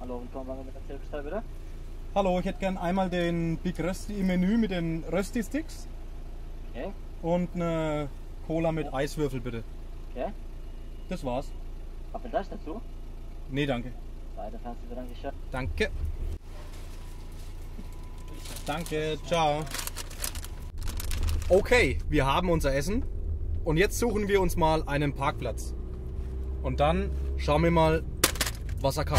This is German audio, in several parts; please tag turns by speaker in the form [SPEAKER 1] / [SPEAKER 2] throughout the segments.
[SPEAKER 1] Hallo, willkommen bei mir mit der Selbstteil, bitte.
[SPEAKER 2] Hallo, ich hätte gern einmal den Big Rösti im Menü mit den Rösti-Sticks
[SPEAKER 1] Okay,
[SPEAKER 2] und eine Cola mit Eiswürfel bitte.
[SPEAKER 1] okay.
[SPEAKER 2] Das war's.
[SPEAKER 1] Apfelsaft dazu?
[SPEAKER 2] Nee, danke.
[SPEAKER 1] Weiter kannst du bedanken, schön.
[SPEAKER 2] Danke. Danke, ciao. Okay, wir haben unser Essen und jetzt suchen wir uns mal einen Parkplatz. Und dann schauen wir mal, was er kann.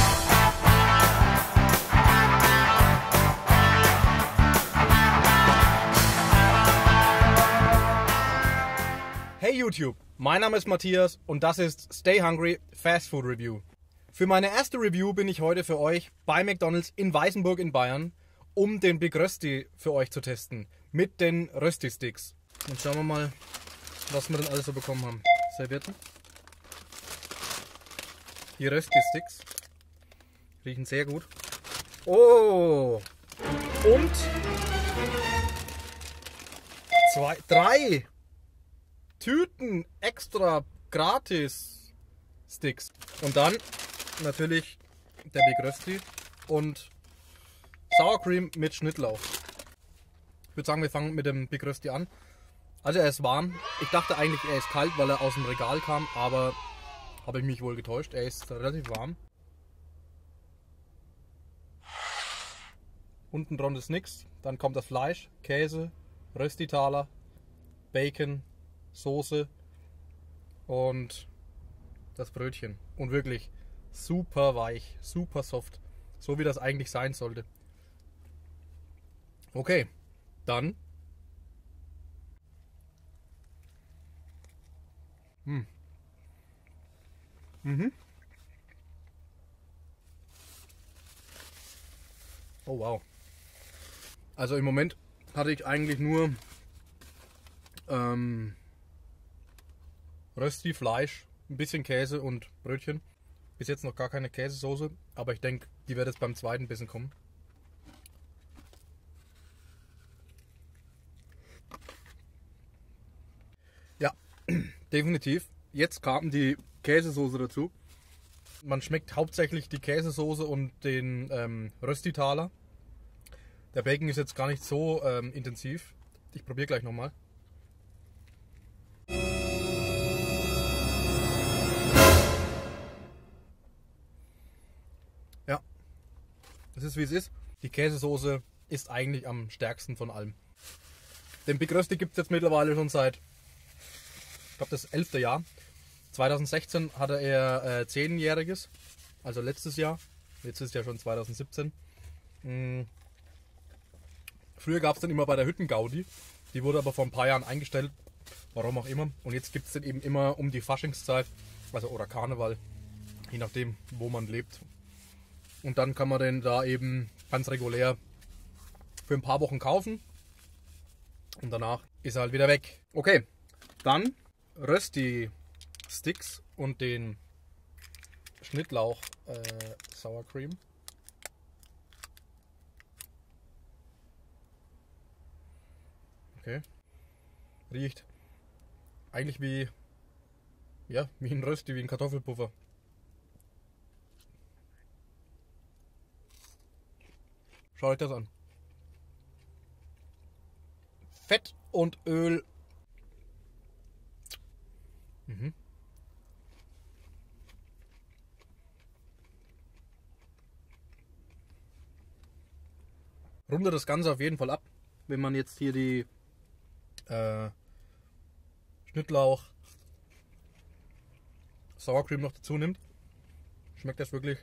[SPEAKER 2] Hey YouTube, mein Name ist Matthias und das ist Stay Hungry Fast Food Review. Für meine erste Review bin ich heute für euch bei McDonald's in Weißenburg in Bayern, um den Big Rösti für euch zu testen mit den Rösti-Sticks. Und schauen wir mal, was wir denn alles so bekommen haben. Servietten. Die Rösti-Sticks. Riechen sehr gut. Oh! Und 3 Tüten extra gratis Sticks. Und dann natürlich der Big Rösti und Sour Cream mit Schnittlauch. Ich würde sagen, wir fangen mit dem Big Rösti an. Also er ist warm. Ich dachte eigentlich, er ist kalt, weil er aus dem Regal kam, aber habe ich mich wohl getäuscht. Er ist relativ warm. Unten drunter ist nichts. Dann kommt das Fleisch, Käse, Röstitaler, Bacon, Soße und das Brötchen. Und wirklich super weich, super soft. So wie das eigentlich sein sollte. Okay, dann. Oh wow. Also im Moment hatte ich eigentlich nur Rösti, Fleisch, ein bisschen Käse und Brötchen. Bis jetzt noch gar keine Käsesoße, aber ich denke, die wird jetzt beim zweiten Bissen kommen. Ja, definitiv. Jetzt kam die Käsesoße dazu. Man schmeckt hauptsächlich die Käsesoße und den Röstitaler. Der Bacon ist jetzt gar nicht so intensiv. Ich probiere gleich nochmal. Ja, es ist wie es ist. Die Käsesoße ist eigentlich am stärksten von allem. Den Big Rösti gibt es jetzt mittlerweile schon seit, ich glaube, das 11. Jahr. 2016 hatte er 10-jähriges, also letztes Jahr. Jetzt ist ja schon 2017. Früher gab es den immer bei der Hüttengaudi. Die wurde aber vor ein paar Jahren eingestellt. Warum auch immer. Und jetzt gibt es den eben immer um die Faschingszeit, also oder Karneval, je nachdem, wo man lebt. Und dann kann man den da eben ganz regulär für ein paar Wochen kaufen. Und danach ist er halt wieder weg. Okay, dann Rösti-Sticks und den Schnittlauch Sour Cream. Okay. Riecht eigentlich wie ein Rösti, wie ein Kartoffelpuffer. Schaut euch das an. Fett und Öl. Rundet das Ganze auf jeden Fall ab, wenn man jetzt hier die Schnittlauch Sour Cream noch dazu nimmt. Schmeckt das wirklich.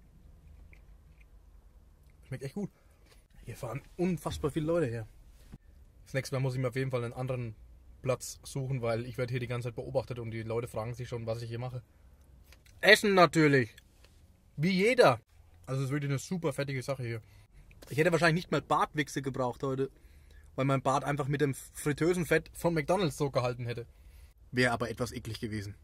[SPEAKER 2] Schmeckt echt gut. Hier fahren unfassbar viele Leute her. Das nächste Mal muss ich mir auf jeden Fall einen anderen Platz suchen, weil ich werde hier die ganze Zeit beobachtet und die Leute fragen sich schon, was ich hier mache. Essen natürlich. Wie jeder. Also es ist wirklich eine super fettige Sache hier. Ich hätte wahrscheinlich nicht mal Bartwichse gebraucht heute, weil mein Bart einfach mit dem fritösen Fett von McDonald's so gehalten hätte. Wäre aber etwas eklig gewesen.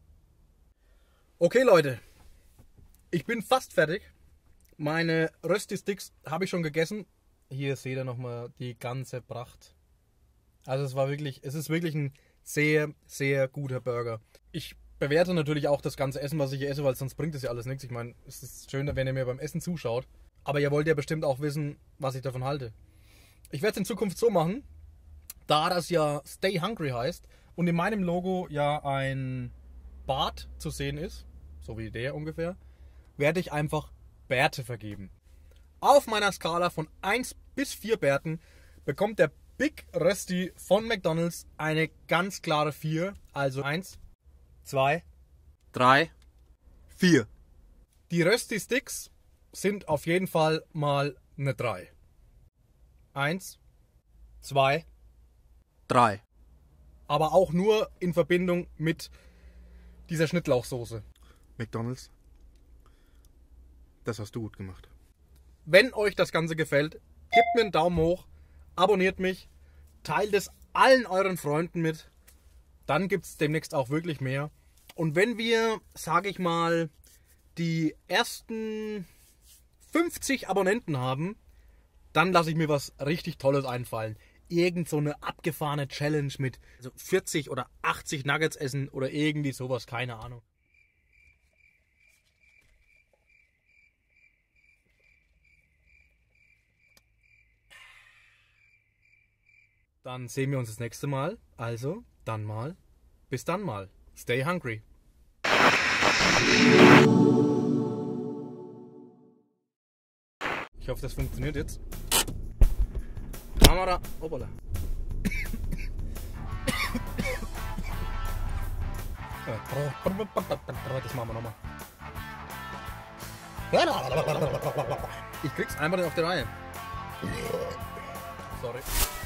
[SPEAKER 2] Okay Leute, ich bin fast fertig. Meine Rösti-Sticks habe ich schon gegessen. Hier seht ihr nochmal die ganze Pracht. Also es ist wirklich ein sehr, sehr guter Burger. Ich bewerte natürlich auch das ganze Essen, was ich hier esse, weil sonst bringt es ja alles nichts. Ich meine, es ist schön, wenn ihr mir beim Essen zuschaut. Aber ihr wollt ja bestimmt auch wissen, was ich davon halte. Ich werde es in Zukunft so machen, da das ja Stay Hungry heißt und in meinem Logo ja ein Bart zu sehen ist, so wie der ungefähr, werde ich einfach Bärte vergeben. Auf meiner Skala von 1 bis 4 Bärten bekommt der Big Rösti von McDonald's eine ganz klare 4. Also 1, 2, 3, 4. Die Rösti Sticks sind auf jeden Fall mal eine 3. 1, 2, 3. Aber auch nur in Verbindung mit dieser Schnittlauchsoße. McDonald's, das hast du gut gemacht. Wenn euch das Ganze gefällt, gebt mir einen Daumen hoch, abonniert mich, teilt es allen euren Freunden mit. Dann gibt es demnächst auch wirklich mehr. Und wenn wir, sage ich mal, die ersten 50 Abonnenten haben, dann lasse ich mir was richtig Tolles einfallen. Irgend so eine abgefahrene Challenge mit 40 oder 80 Nuggets essen oder irgendwie sowas, keine Ahnung. Dann sehen wir uns das nächste Mal. Also, dann mal. Bis dann mal. Stay hungry. Ich hoffe, das funktioniert jetzt. Kamera. Hoppala. Das machen wir nochmal. Ich krieg's einfach nicht auf die Reihe. Sorry.